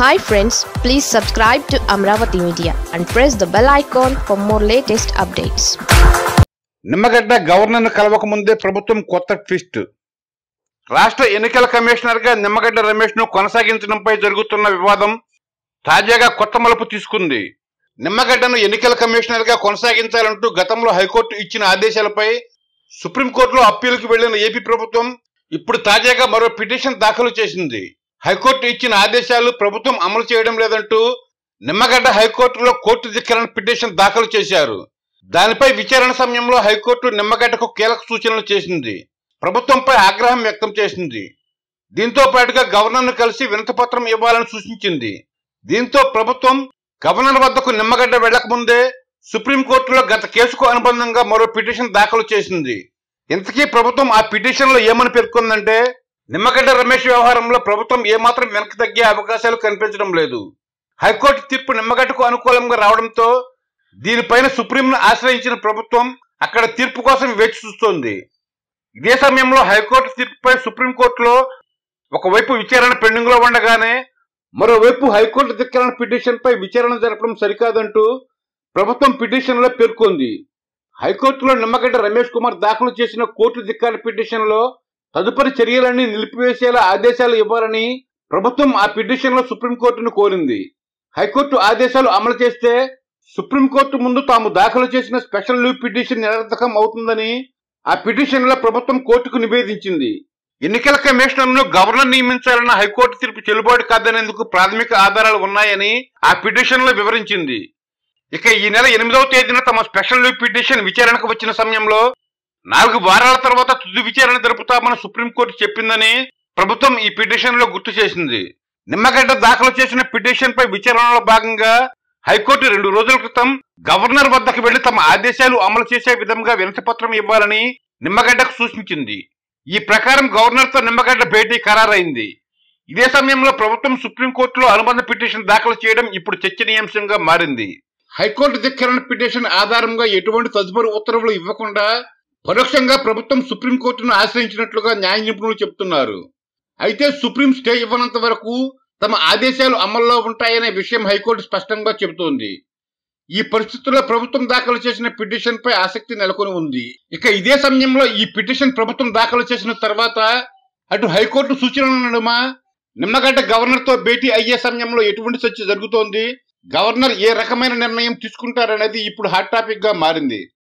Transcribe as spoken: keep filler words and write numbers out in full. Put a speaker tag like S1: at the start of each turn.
S1: Hi friends, please subscribe to Amravati Media and press the bell icon for more latest updates.
S2: Nimmagadda గవర్నర్ను కలవక ముందే ప్రభుత్వం కొత్త twist. రాష్ట్ర ఎన్నికల కమిషనర్గా నిమ్మగడ్డ రమేష్ను కొనసాగించడంపై జరుగుతున్న వివాదం తాజాగా కొత్త మలుపు తీసుకుంది. నిమ్మగడ్డను ఎన్నికల కమిషనర్గా కొనసాగించాలంటూ గతంలో హైకోర్టు ఇచ్చిన ఆదేశాలపై సుప్రీంకోర్టులో అప్పీలుకు వెళ్లిన ఏపీ ప్రభుత్వం ఇప్పుడు తాజాగా మరో పిటిషన్ దాఖలు చేసింది. హైకోర్టు ఇచ్చిన ఆదేశాలు ప్రభుత్వం అమలు చేయడం లేదంటూ నిమ్మగడ్డ హైకోర్టులో కోర్టు ధిక్కరణ పిటిషన్ దాఖలు చేశారు. దానిపై విచారణ సమయంలో హైకోర్టు నిమ్మగడ్డకు కీలక సూచనలు చేసింది. ప్రభుత్వంపై ఆగ్రహం వ్యక్తం చేసింది. దీంతో పాటుగా గవర్నర్ను కలిసి వినతిపత్రం ఇవ్వాలని సూచించింది. దీంతో ప్రభుత్వం గవర్నర్ వద్దకు నిమ్మగడ్డ వెళ్లకముందే సుప్రీంకోర్టులో గత కేసుకు అనుబంధంగా మరో పిటిషన్ దాఖలు చేసింది. ఇంతకీ ప్రభుత్వం ఆ పిటిషన్లో ఏమని పేర్కొందంటే, నిమ్మగడ్డ రమేష్ వ్యవహారంలో ప్రభుత్వం ఏమాత్రం వెనక్కి తగ్గే అవకాశాలు కనిపించడం లేదు. హైకోర్టు తీర్పు నిమ్మగడ్డకు అనుకూలంగా రావడంతో దీనిపైన సుప్రీంను ఆశ్రయించిన ప్రభుత్వం అక్కడ తీర్పు కోసం వేచి చూస్తోంది. ఇదే సమయంలో హైకోర్టు తీర్పుపై సుప్రీంకోర్టులో ఒకవైపు విచారణ పెండింగ్ లో ఉండగానే మరోవైపు హైకోర్టు ధిక్కరణ పిటిషన్ పై విచారణ జరపడం సరికాదంటూ ప్రభుత్వం పిటిషన్ లో పేర్కొంది. హైకోర్టులో నిమ్మగడ్డ రమేష్ కుమార్ దాఖలు చేసిన కోర్టు ధిక్కరణ పిటిషన్ లో తదుపరి చర్యలన్నీ నిలిపివేసేలా ఆదేశాలు ఇవ్వాలని ప్రభుత్వం ఆ పిటిషన్ లో సుప్రీంకోర్టును కోరింది. హైకోర్టు ఆదేశాలు అమలు చేస్తే సుప్రీంకోర్టు ముందు తాము దాఖలు చేసిన స్పెషల్ లీవ్ పిటిషన్ నిరర్థకం అవుతుందని ఆ పిటిషన్ లో ప్రభుత్వం కోర్టుకు నివేదించింది. ఎన్నికల కమిషనర్ను గవర్నర్ నియమించాలన్న హైకోర్టు తీర్పు చెల్లుబాటు కాదనేందుకు ప్రాథమిక ఆధారాలు ఉన్నాయని ఆ పిటిషన్ లో వివరించింది. ఇక ఈ నెల ఎనిమిదవ తేదీన తమ స్పెషల్ లీవ్ పిటిషన్ విచారణకు వచ్చిన సమయంలో నాలుగు వారాల తర్వాత తుది విచారణ జరుపుతామని సుప్రీంకోర్టు చెప్పిందని ప్రభుత్వం ఈ పిటిషన్ లో గుర్తు చేసింది. నిమ్మగడ్డ దాఖలు చేసిన పిటిషన్ పై విచారణలో భాగంగా హైకోర్టు రెండు రోజుల క్రితం గవర్నర్ వద్దకు వెళ్లి తమ ఆదేశాలు అమలు చేసే విధంగా వినతిపత్రం ఇవ్వాలని నిమ్మగడ్డకు సూచించింది. ఈ ప్రకారం గవర్నర్ తో నిమ్మగడ్డ భేటీ ఖరారైంది. ఇదే సమయంలో ప్రభుత్వం సుప్రీంకోర్టులో అనుబంధ పిటిషన్ దాఖలు చేయడం ఇప్పుడు చర్చనీయాంశంగా మారింది. హైకోర్టు ధిక్కరణ పిటిషన్ ఆధారంగా ఎటువంటి తదుపరి ఉత్తర్వులు ఇవ్వకుండా పరోక్షంగా ప్రభుత్వం సుప్రీంకోర్టును ఆశ్రయించినట్లుగా న్యాయ నిపుణులు చెబుతున్నారు. అయితే సుప్రీం స్టే ఇవ్వనంత వరకు తమ ఆదేశాలు అమల్లో ఉంటాయనే విషయం హైకోర్టు స్పష్టంగా చెబుతోంది. ఈ పరిస్థితుల్లో ప్రభుత్వం దాఖలు చేసిన పిటిషన్ పై ఆసక్తి నెలకొని ఉంది. ఇక ఇదే సమయంలో ఈ పిటిషన్ ప్రభుత్వం దాఖలు చేసిన తర్వాత అటు హైకోర్టు సూచనల నడుమ నిమ్మగడ్డ గవర్నర్ తో భేటీ అయ్యే సమయంలో ఎటువంటి చర్చ జరుగుతోంది, గవర్నర్ ఏ రకమైన నిర్ణయం తీసుకుంటారనేది ఇప్పుడు హాట్ టాపిక్ గా మారింది.